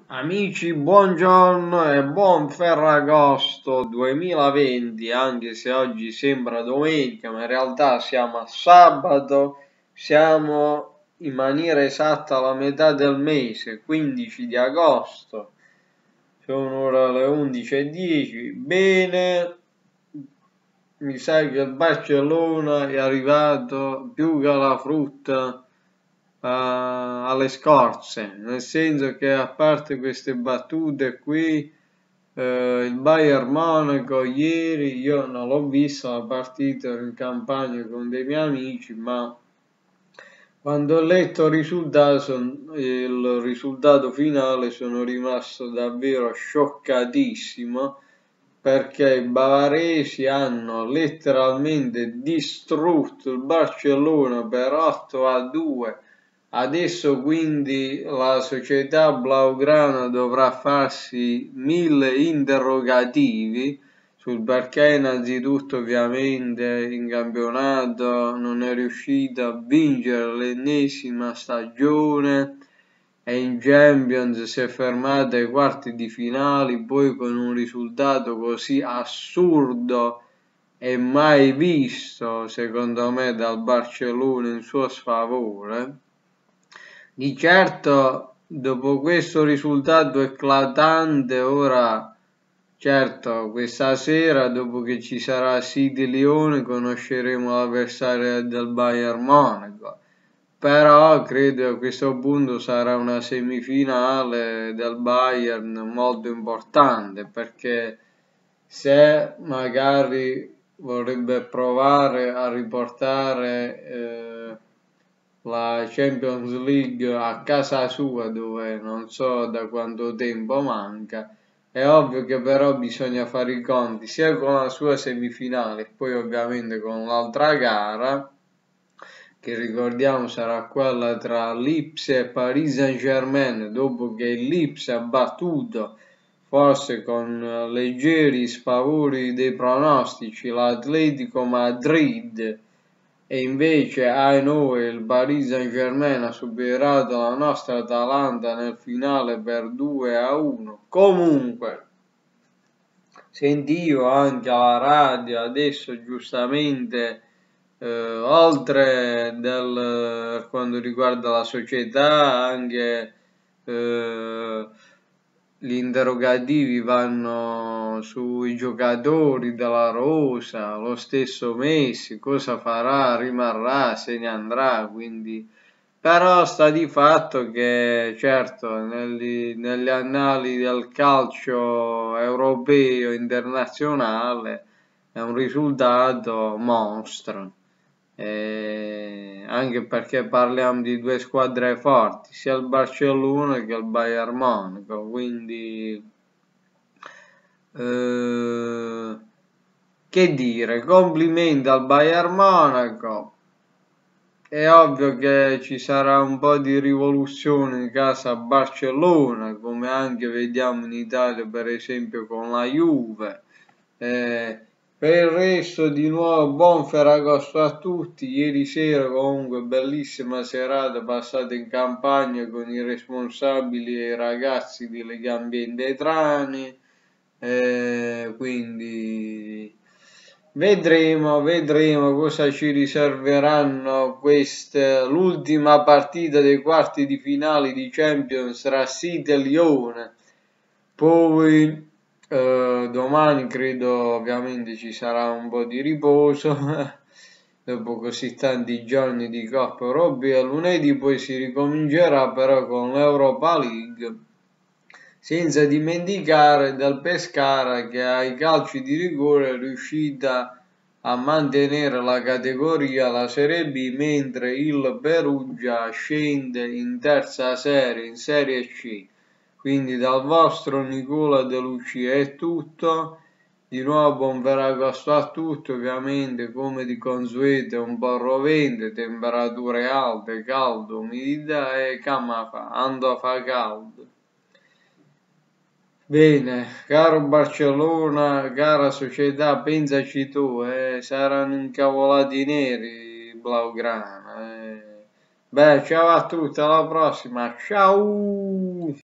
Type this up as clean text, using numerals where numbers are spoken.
Amici, buongiorno e buon Ferragosto 2020, anche se oggi sembra domenica, ma in realtà siamo a sabato, siamo in maniera esatta alla metà del mese, 15 di agosto, sono ora le 11:10, bene, mi sa che il Barcellona è arrivato più che alla frutta alle scorze, nel senso che a parte queste battute qui, il Bayern Monaco ieri io non l'ho vista la partita, ero in campagna con dei miei amici, ma quando ho letto il risultato finale sono rimasto davvero scioccatissimo perché i bavaresi hanno letteralmente distrutto il Barcellona per 8-2. Adesso quindi la società blaugrana dovrà farsi 1000 interrogativi sul perché innanzitutto ovviamente in campionato non è riuscita a vincere l'ennesima stagione e in Champions si è fermata ai quarti di finale, poi con un risultato così assurdo e mai visto secondo me dal Barcellona in suo sfavore. Di certo, dopo questo risultato eclatante, ora, certo, questa sera, dopo che ci sarà City Lione, conosceremo l'avversario del Bayern Monaco. Però credo che a questo punto sarà una semifinale del Bayern molto importante, perché se magari vorrebbe provare a riportare la Champions League a casa sua, dove non so da quanto tempo manca, è ovvio che però bisogna fare i conti sia con la sua semifinale e poi ovviamente con l'altra gara, che ricordiamo sarà quella tra Lipsia e Paris Saint-Germain, dopo che il Lipsia ha battuto forse con leggeri spavori dei pronostici l'Atletico Madrid, e invece ai noi il Paris Saint-Germain ha superato la nostra Atalanta nel finale per 2-1. Comunque, sentivo anche alla radio adesso giustamente, oltre per quanto riguarda la società, anche gli interrogativi vanno sui giocatori della Rosa, lo stesso Messi, cosa farà, rimarrà, se ne andrà, quindi però sta di fatto che certo negli annali del calcio europeo internazionale è un risultato mostro. Anche perché parliamo di due squadre forti, sia il Barcellona che il Bayern Monaco, quindi che dire, complimenti al Bayern Monaco. È ovvio che ci sarà un po' di rivoluzione in casa Barcellona, come anche vediamo in Italia per esempio con la Juve. Per il resto di nuovo buon Ferragosto a tutti. Ieri sera comunque bellissima serata passata in campagna con i responsabili e i ragazzi di Legambiente Trani, quindi vedremo cosa ci riserveranno l'ultima partita dei quarti di finale di Champions tra City e Lione. Poi domani credo ovviamente ci sarà un po' di riposo dopo così tanti giorni di Coppa Europea. Lunedì poi si ricomincerà però con l'Europa League, senza dimenticare del Pescara che ai calci di rigore è riuscita a mantenere la categoria, la Serie B, mentre il Perugia scende in terza serie, in Serie C. Quindi dal vostro Nicola De Lucia è tutto. Di nuovo buon Ferragosto a tutti, ovviamente come di consueto un po' rovente, temperature alte, caldo, umidità e camafa, ando a fa caldo. Bene, caro Barcellona, cara società, pensaci tu, saranno incavolati neri blaugrana. Beh, ciao a tutti, alla prossima, ciao!